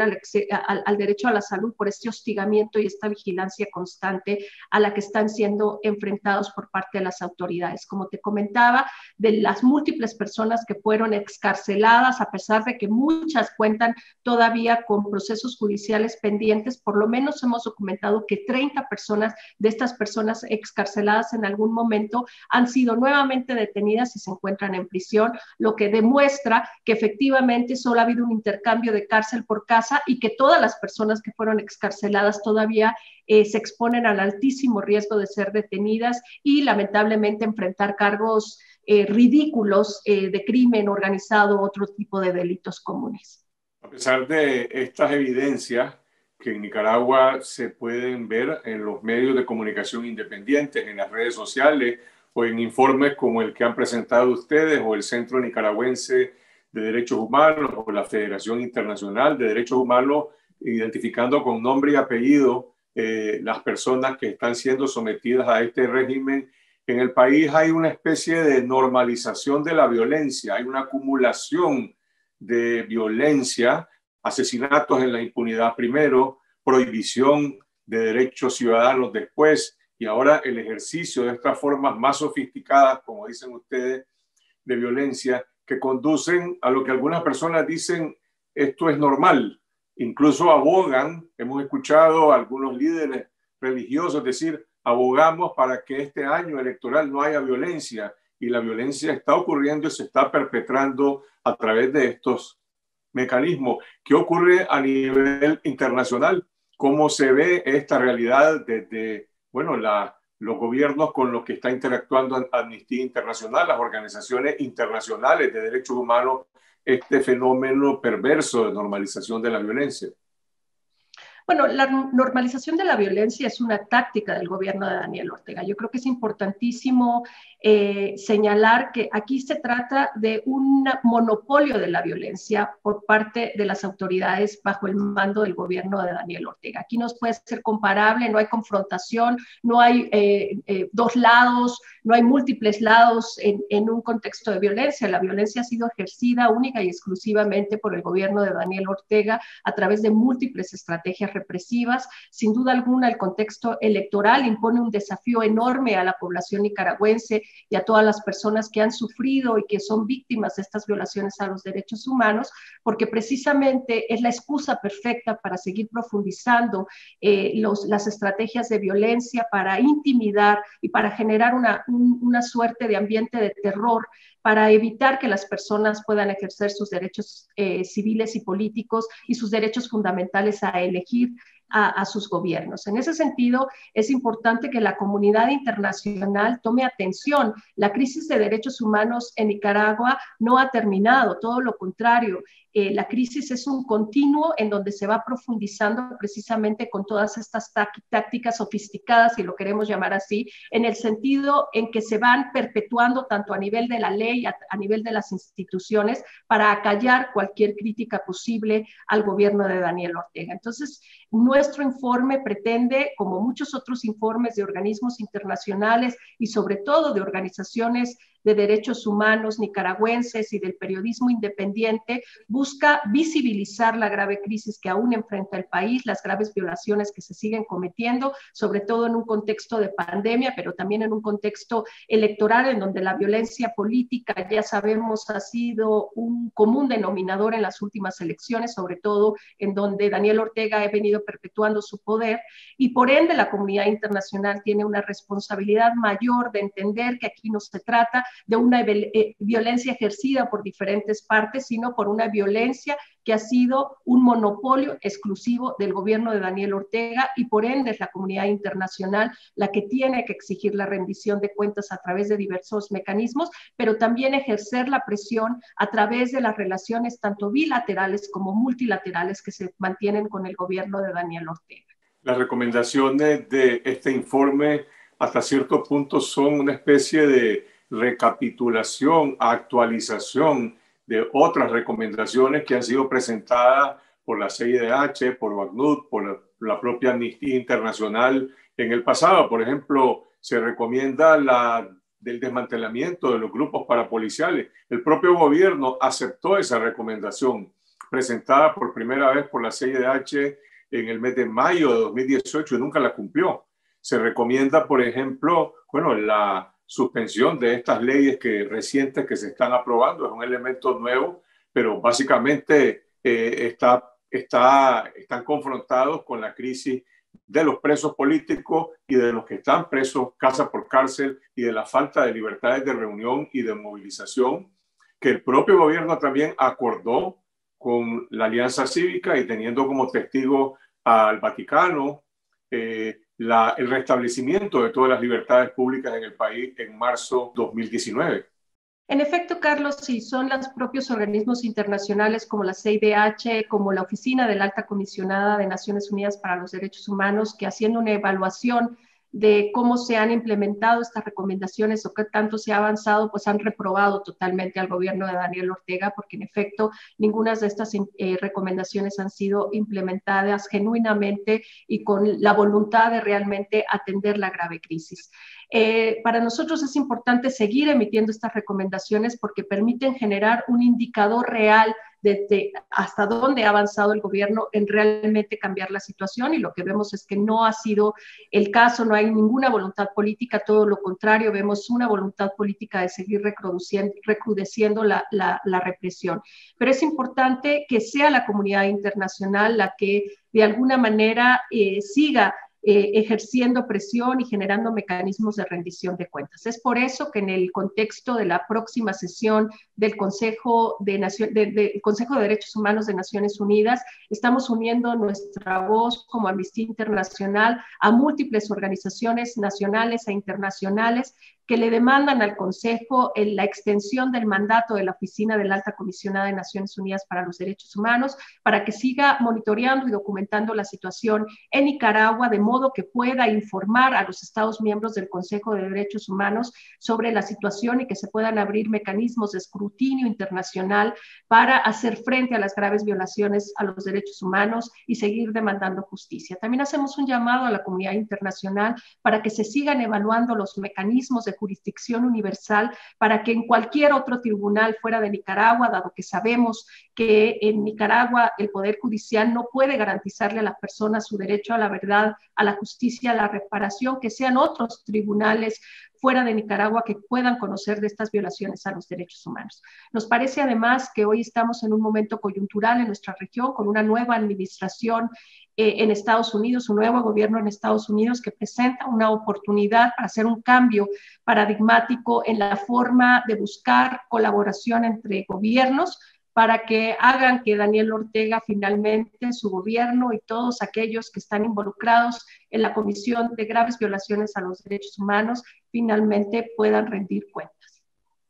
al derecho a la salud por este hostigamiento y esta vigilancia constante a la que están siendo enfrentados por parte de las autoridades. Como te comentaba, de las múltiples personas que fueron excarceladas, a pesar de que muchas cuentan todavía con procesos judiciales pendientes, por lo menos hemos documentado que 30 personas de estas personas excarceladas en algún momento han sido nuevamente detenidas y se encuentran en prisión, lo que demuestra que efectivamente solo ha habido un intercambio de cárcel por casa y que todas las personas que fueron excarceladas todavía se exponen al altísimo riesgo de ser detenidas y lamentablemente enfrentar cargos ridículos de crimen organizado u otro tipo de delitos comunes. A pesar de estas evidencias que en Nicaragua se pueden ver en los medios de comunicación independientes, en las redes sociales o en informes como el que han presentado ustedes o el Centro Nicaragüense de Derechos Humanos o la Federación Internacional de Derechos Humanos, identificando con nombre y apellido las personas que están siendo sometidas a este régimen. En el país hay una especie de normalización de la violencia, hay una acumulación de violencia, asesinatos en la impunidad primero, prohibición de derechos ciudadanos después, y ahora el ejercicio de estas formas más sofisticadas, como dicen ustedes, de violencia, que conducen a lo que algunas personas dicen esto es normal. Incluso abogan, hemos escuchado a algunos líderes religiosos decir, abogamos para que este año electoral no haya violencia, y la violencia está ocurriendo y se está perpetrando a través de estos mecanismos. ¿Qué ocurre a nivel internacional? ¿Cómo se ve esta realidad desde, bueno, los gobiernos con los que está interactuando Amnistía Internacional, las organizaciones internacionales de derechos humanos, este fenómeno perverso de normalización de la violencia? Bueno, la normalización de la violencia es una táctica del gobierno de Daniel Ortega. Yo creo que es importantísimo señalar que aquí se trata de un monopolio de la violencia por parte de las autoridades bajo el mando del gobierno de Daniel Ortega. Aquí no puede ser comparable, no hay confrontación, no hay dos lados, no hay múltiples lados en un contexto de violencia. La violencia ha sido ejercida única y exclusivamente por el gobierno de Daniel Ortega a través de múltiples estrategias políticas represivas. Sin duda alguna, el contexto electoral impone un desafío enorme a la población nicaragüense y a todas las personas que han sufrido y que son víctimas de estas violaciones a los derechos humanos, porque precisamente es la excusa perfecta para seguir profundizando las estrategias de violencia, para intimidar y para generar una suerte de ambiente de terror, para evitar que las personas puedan ejercer sus derechos civiles y políticos y sus derechos fundamentales a elegir a sus gobiernos. En ese sentido, es importante que la comunidad internacional tome atención. La crisis de derechos humanos en Nicaragua no ha terminado, todo lo contrario. La crisis es un continuo en donde se va profundizando precisamente con todas estas tácticas sofisticadas, si lo queremos llamar así, en el sentido en que se van perpetuando tanto a nivel de la ley, a nivel de las instituciones, para acallar cualquier crítica posible al gobierno de Daniel Ortega. Entonces, nuestro informe pretende, como muchos otros informes de organismos internacionales y sobre todo de organizaciones de derechos humanos nicaragüenses y del periodismo independiente, busca visibilizar la grave crisis que aún enfrenta el país, las graves violaciones que se siguen cometiendo, sobre todo en un contexto de pandemia, pero también en un contexto electoral en donde la violencia política, ya sabemos, ha sido un común denominador en las últimas elecciones, sobre todo en donde Daniel Ortega ha venido perpetuando su poder, y por ende la comunidad internacional tiene una responsabilidad mayor de entender que aquí no se trata de una violencia ejercida por diferentes partes, sino por una violencia que ha sido un monopolio exclusivo del gobierno de Daniel Ortega, y por ende es la comunidad internacional la que tiene que exigir la rendición de cuentas a través de diversos mecanismos, pero también ejercer la presión a través de las relaciones tanto bilaterales como multilaterales que se mantienen con el gobierno de Daniel Ortega. Las recomendaciones de este informe hasta cierto punto son una especie de recapitulación, actualización de otras recomendaciones que han sido presentadas por la CIDH, por ACNUD, por la propia Amnistía Internacional en el pasado. Por ejemplo, se recomienda del desmantelamiento de los grupos parapoliciales. El propio gobierno aceptó esa recomendación presentada por primera vez por la CIDH en el mes de mayo de 2018 y nunca la cumplió. Se recomienda, por ejemplo, la suspensión de estas leyes recientes que se están aprobando. Es un elemento nuevo, pero básicamente están confrontados con la crisis de los presos políticos y de los que están presos casa por cárcel, y de la falta de libertades de reunión y de movilización, que el propio gobierno también acordó con la Alianza Cívica, y teniendo como testigo al Vaticano, el restablecimiento de todas las libertades públicas en el país en marzo 2019. En efecto, Carlos, sí, son los propios organismos internacionales como la CIDH, como la Oficina de la Alta Comisionada de Naciones Unidas para los Derechos Humanos, que haciendo una evaluación de cómo se han implementado estas recomendaciones o qué tanto se ha avanzado, pues han reprobado totalmente al gobierno de Daniel Ortega, porque en efecto ninguna de estas recomendaciones han sido implementadas genuinamente y con la voluntad de realmente atender la grave crisis. Para nosotros es importante seguir emitiendo estas recomendaciones porque permiten generar un indicador real de hasta dónde ha avanzado el gobierno en realmente cambiar la situación, y lo que vemos es que no ha sido el caso, no hay ninguna voluntad política, todo lo contrario, vemos una voluntad política de seguir recrudeciendo la represión. Pero es importante que sea la comunidad internacional la que de alguna manera siga ejerciendo presión y generando mecanismos de rendición de cuentas. Es por eso que en el contexto de la próxima sesión del Consejo de Derechos Humanos de Naciones Unidas, estamos uniendo nuestra voz como Amnistía Internacional a múltiples organizaciones nacionales e internacionales que le demandan al Consejo la extensión del mandato de la Oficina de la Alta Comisionada de Naciones Unidas para los Derechos Humanos, para que siga monitoreando y documentando la situación en Nicaragua, de modo que pueda informar a los Estados miembros del Consejo de Derechos Humanos sobre la situación y que se puedan abrir mecanismos de escrutinio internacional para hacer frente a las graves violaciones a los derechos humanos y seguir demandando justicia. También hacemos un llamado a la comunidad internacional para que se sigan evaluando los mecanismos de jurisdicción universal para que en cualquier otro tribunal fuera de Nicaragua, dado que sabemos que en Nicaragua el Poder Judicial no puede garantizarle a las personas su derecho a la verdad, a la justicia, a la reparación, que sean otros tribunales fuera de Nicaragua que puedan conocer de estas violaciones a los derechos humanos. Nos parece además que hoy estamos en un momento coyuntural en nuestra región con una nueva administración en Estados Unidos, un nuevo gobierno en Estados Unidos que presenta una oportunidad para hacer un cambio paradigmático en la forma de buscar colaboración entre gobiernos para que hagan que Daniel Ortega finalmente, su gobierno y todos aquellos que están involucrados en la comisión de graves violaciones a los derechos humanos finalmente puedan rendir cuentas.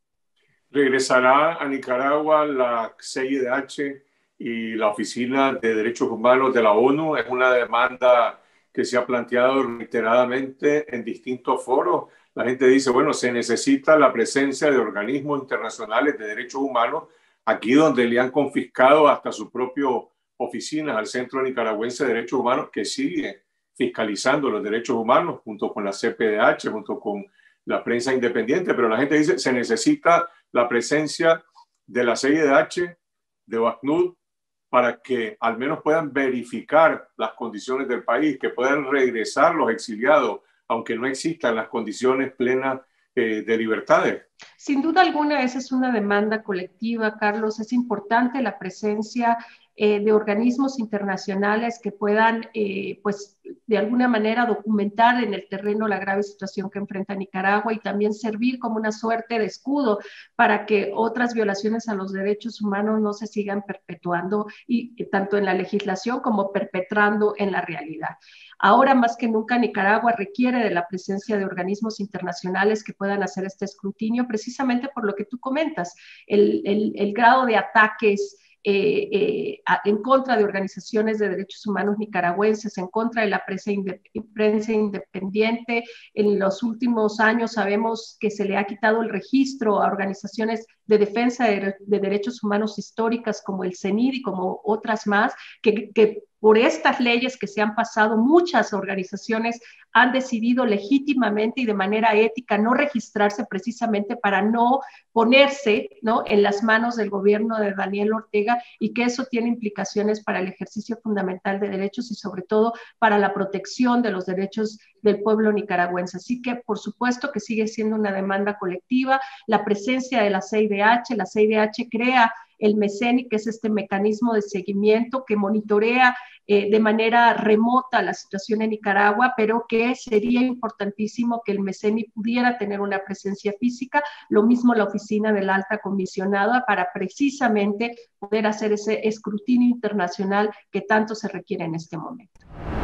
¿Regresará a Nicaragua la CIDH y la Oficina de Derechos Humanos de la ONU? Es una demanda que se ha planteado reiteradamente en distintos foros. La gente dice, bueno, se necesita la presencia de organismos internacionales de derechos humanos aquí donde le han confiscado hasta su propia oficina al Centro Nicaragüense de Derechos Humanos, que sigue fiscalizando los derechos humanos junto con la CPDH, junto con la prensa independiente, pero la gente dice se necesita la presencia de la CIDH, de OACNUD, para que al menos puedan verificar las condiciones del país, que puedan regresar los exiliados, aunque no existan las condiciones plenas de libertades. Sin duda alguna, esa es una demanda colectiva, Carlos. Es importante la presencia de organismos internacionales que puedan, pues, de alguna manera documentar en el terreno la grave situación que enfrenta Nicaragua y también servir como una suerte de escudo para que otras violaciones a los derechos humanos no se sigan perpetuando, y tanto en la legislación como perpetrando en la realidad. Ahora más que nunca Nicaragua requiere de la presencia de organismos internacionales que puedan hacer este escrutinio, precisamente por lo que tú comentas, el grado de ataques en contra de organizaciones de derechos humanos nicaragüenses, en contra de la prensa independiente. En los últimos años sabemos que se le ha quitado el registro a organizaciones de defensa de derechos humanos históricas como el CENID y como otras más, que por estas leyes que se han pasado, muchas organizaciones han decidido legítimamente y de manera ética no registrarse precisamente para no ponerse, ¿no?, en las manos del gobierno de Daniel Ortega, y que eso tiene implicaciones para el ejercicio fundamental de derechos y sobre todo para la protección de los derechos del pueblo nicaragüense. Así que por supuesto que sigue siendo una demanda colectiva. La presencia de la CIDH crea el MECENI, que es este mecanismo de seguimiento que monitorea de manera remota la situación en Nicaragua, pero que sería importantísimo que el MECENI pudiera tener una presencia física, lo mismo la oficina de la alta comisionada, para precisamente poder hacer ese escrutinio internacional que tanto se requiere en este momento.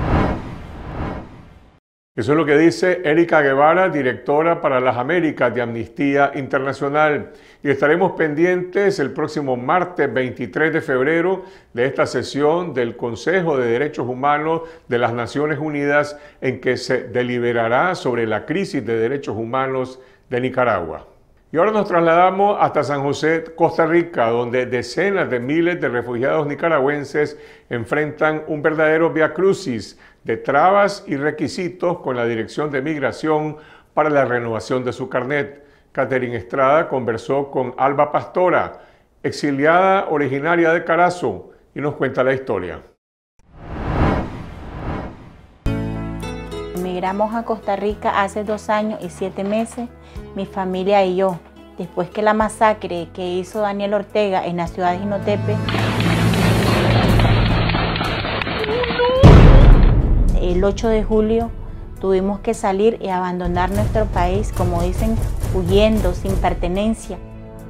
Eso es lo que dice Erika Guevara, directora para las Américas de Amnistía Internacional. Y estaremos pendientes el próximo martes 23 de febrero de esta sesión del Consejo de Derechos Humanos de las Naciones Unidas, en que se deliberará sobre la crisis de derechos humanos de Nicaragua. Y ahora nos trasladamos hasta San José, Costa Rica, donde decenas de miles de refugiados nicaragüenses enfrentan un verdadero viacrucis de trabas y requisitos con la Dirección de Migración para la renovación de su carnet. Catherine Estrada conversó con Alba Pastora, exiliada originaria de Carazo, y nos cuenta la historia. Emigramos a Costa Rica hace 2 años y 7 meses, mi familia y yo, después que la masacre que hizo Daniel Ortega en la ciudad de Jinotepe. El 8 de julio tuvimos que salir y abandonar nuestro país, como dicen, huyendo, sin pertenencia.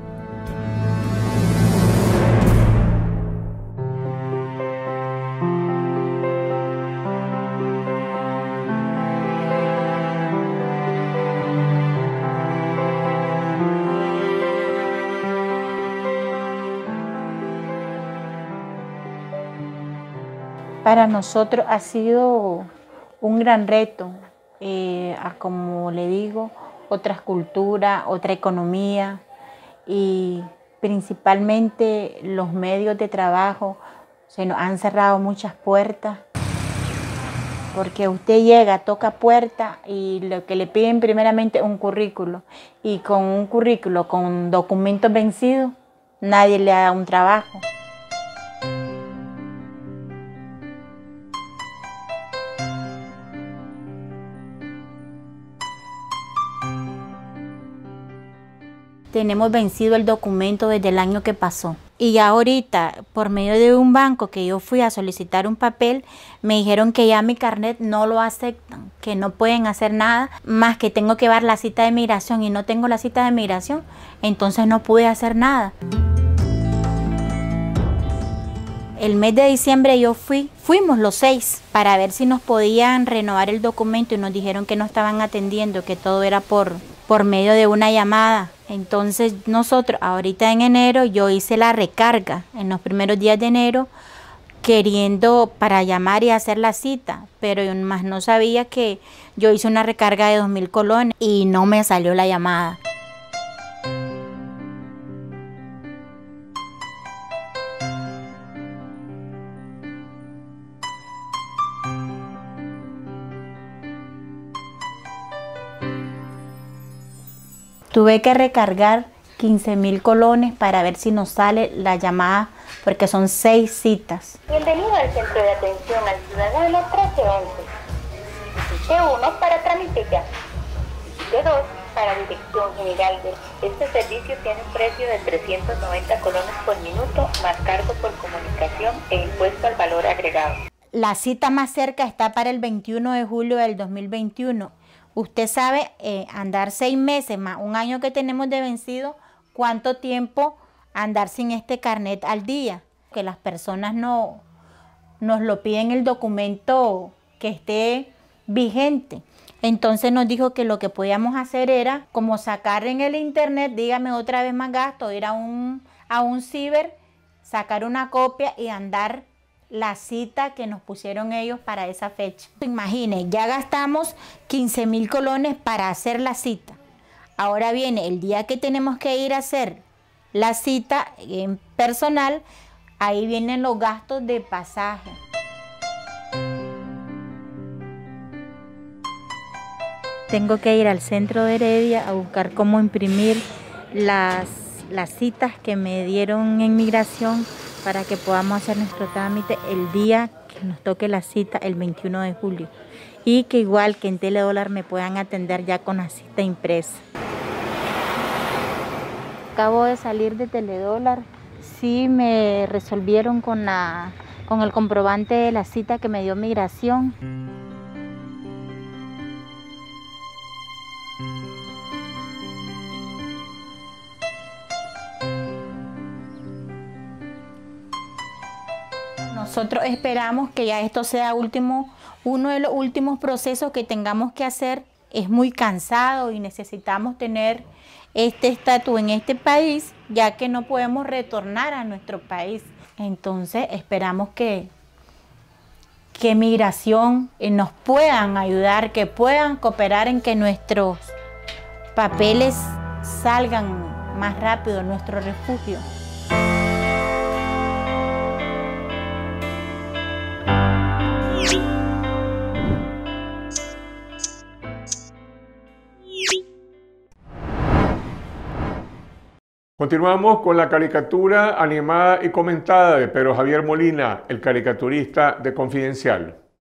Para nosotros ha sido un gran reto, como le digo, otras culturas, otra economía y principalmente los medios de trabajo. Se nos han cerrado muchas puertas. porque usted llega, toca puerta y lo que le piden primeramente es un currículo, y con un currículo con documentos vencidos nadie le da un trabajo. Tenemos vencido el documento desde el año que pasó. Y ya ahorita, por medio de un banco que yo fui a solicitar un papel, me dijeron que ya mi carnet no lo aceptan, que no pueden hacer nada, más que tengo que dar la cita de migración y no tengo la cita de migración, entonces no pude hacer nada. El mes de diciembre fuimos los 6 para ver si nos podían renovar el documento y nos dijeron que no estaban atendiendo, que todo era por medio de una llamada. Entonces nosotros ahorita en enero yo hice la recarga en los primeros días de enero queriendo para llamar y hacer la cita, pero yo más no sabía que yo hice una recarga de 2.000 colones y no me salió la llamada. Tuve que recargar 15.000 colones para ver si nos sale la llamada, porque son 6 citas. Bienvenido al Centro de Atención al Ciudadano 1311. Digite 1 para trámite ya. Digite 2 para Dirección General. Este servicio tiene un precio de 390 colones por minuto, más cargo por comunicación e impuesto al valor agregado. La cita más cerca está para el 21 de julio del 2021. Usted sabe, andar 6 meses más un año que tenemos de vencido, ¿cuánto tiempo andar sin este carnet al día? Que las personas nos lo piden el documento que esté vigente. Entonces nos dijo que lo que podíamos hacer era como sacar en el internet, dígame otra vez más gasto, ir a un ciber, sacar una copia y andar la cita que nos pusieron ellos para esa fecha. Imaginen, ya gastamos 15.000 colones para hacer la cita. Ahora viene el día que tenemos que ir a hacer la cita en personal, ahí vienen los gastos de pasaje. Tengo que ir al centro de Heredia a buscar cómo imprimir las citas que me dieron en migración, para que podamos hacer nuestro trámite el día que nos toque la cita, el 21 de julio. Y que igual que en Teledólar me puedan atender ya con la cita impresa. Acabo de salir de Teledólar, sí me resolvieron con el comprobante de la cita que me dio migración. Nosotros esperamos que ya esto sea uno de los últimos procesos que tengamos que hacer. Es muy cansado y necesitamos tener este estatus en este país, ya que no podemos retornar a nuestro país. Entonces esperamos que migración nos puedan ayudar, que puedan cooperar en que nuestros papeles salgan más rápido, nuestro refugio. Continuamos con la caricatura animada y comentada de Pedro Javier Molina, el caricaturista de Confidencial.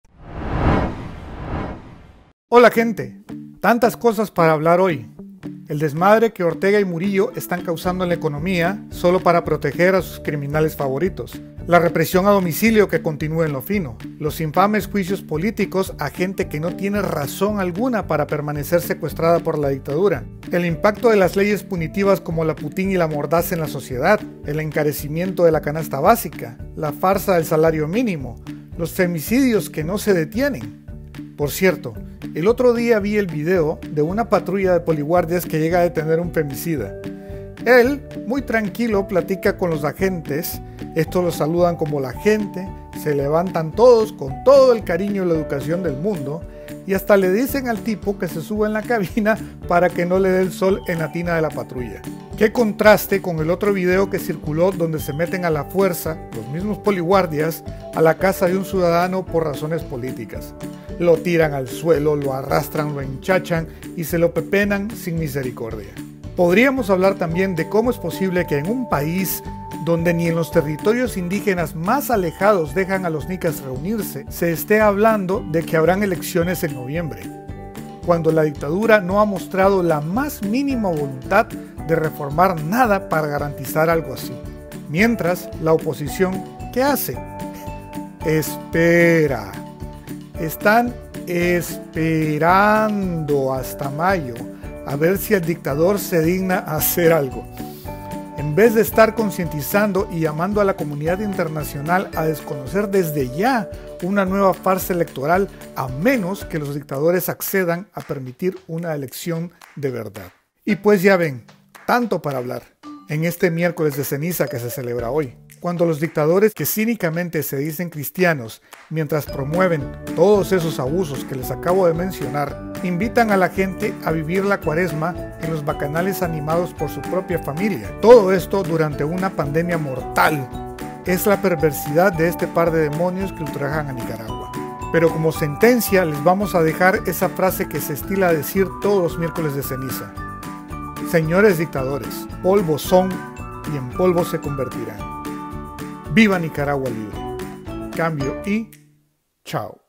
Hola gente, tantas cosas para hablar hoy. El desmadre que Ortega y Murillo están causando en la economía solo para proteger a sus criminales favoritos. La represión a domicilio que continúa en lo fino. Los infames juicios políticos a gente que no tiene razón alguna para permanecer secuestrada por la dictadura. El impacto de las leyes punitivas como la Putin y la Mordaza en la sociedad. El encarecimiento de la canasta básica. La farsa del salario mínimo. Los femicidios que no se detienen. Por cierto, el otro día vi el video de una patrulla de poliguardias que llega a detener un femicida. Él, muy tranquilo, platica con los agentes. Estos los saludan como la gente, se levantan todos con todo el cariño y la educación del mundo y hasta le dicen al tipo que se suba en la cabina para que no le dé el sol en la tina de la patrulla. Qué contraste con el otro video que circuló donde se meten a la fuerza, los mismos poliguardias, a la casa de un ciudadano por razones políticas. Lo tiran al suelo, lo arrastran, lo enchachan y se lo pepenan sin misericordia. Podríamos hablar también de cómo es posible que en un país donde ni en los territorios indígenas más alejados dejan a los nicas reunirse, se esté hablando de que habrán elecciones en noviembre, cuando la dictadura no ha mostrado la más mínima voluntad de reformar nada para garantizar algo así. Mientras, la oposición, ¿qué hace? Espera. Están esperando hasta mayo a ver si el dictador se digna a hacer algo. En vez de estar concientizando y llamando a la comunidad internacional a desconocer desde ya una nueva farsa electoral, a menos que los dictadores accedan a permitir una elección de verdad. Y pues ya ven, tanto para hablar en este miércoles de ceniza que se celebra hoy, cuando los dictadores que cínicamente se dicen cristianos, mientras promueven todos esos abusos que les acabo de mencionar, invitan a la gente a vivir la cuaresma en los bacanales animados por su propia familia. Todo esto durante una pandemia mortal. Es la perversidad de este par de demonios que ultrajan a Nicaragua. Pero como sentencia les vamos a dejar esa frase que se estila a decir todos los miércoles de ceniza. Señores dictadores, polvo son y en polvo se convertirán. ¡Viva Nicaragua libre! Cambio y chao.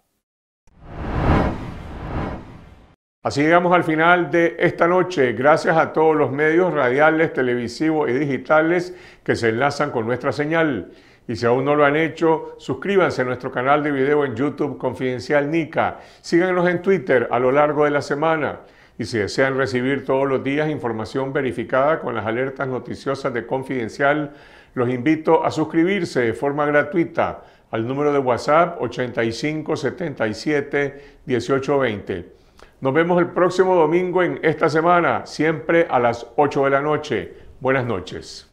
Así llegamos al final de esta noche. Gracias a todos los medios radiales, televisivos y digitales que se enlazan con nuestra señal. Y si aún no lo han hecho, suscríbanse a nuestro canal de video en YouTube Confidencial Nica. Síganos en Twitter a lo largo de la semana. Y si desean recibir todos los días información verificada con las alertas noticiosas de Confidencial, los invito a suscribirse de forma gratuita al número de WhatsApp 8577-1820. Nos vemos el próximo domingo en esta semana, siempre a las 8 de la noche. Buenas noches.